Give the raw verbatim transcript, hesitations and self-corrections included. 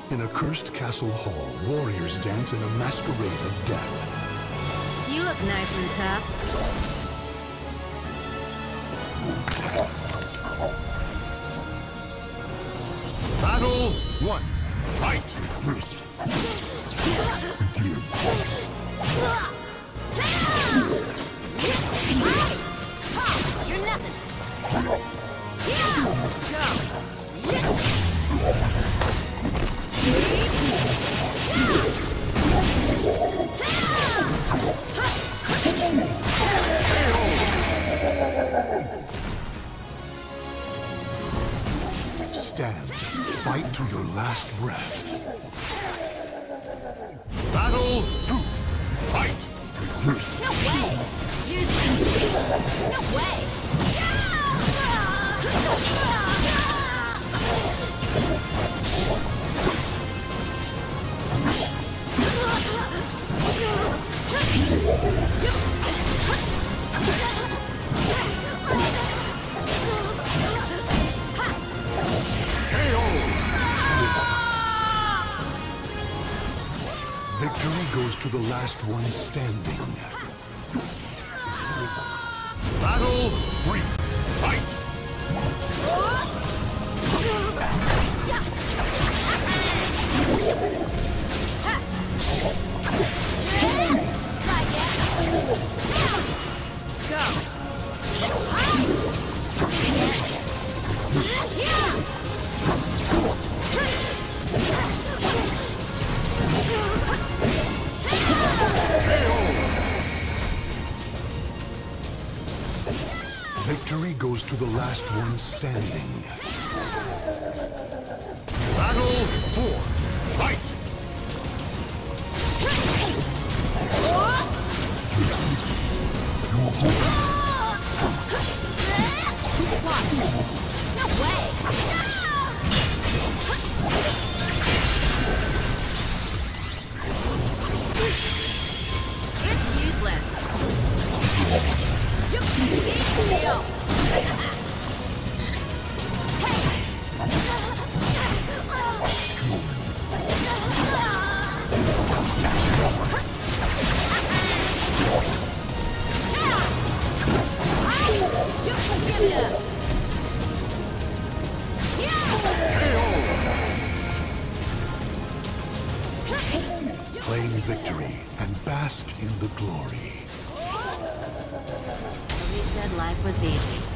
In a cursed castle hall, warriors dance in a masquerade of death. You look nice and tough. Battle one. Fight! You're nothing. Stand. Fight to your last breath. Battle two. Fight! No way! Use me! No way! Victory goes to the last one standing. Battle three. Fight! Victory goes to the last one standing. Battle four. Fight! No way! It's useless. You need to Claim victory and bask in the glory. He said life was easy.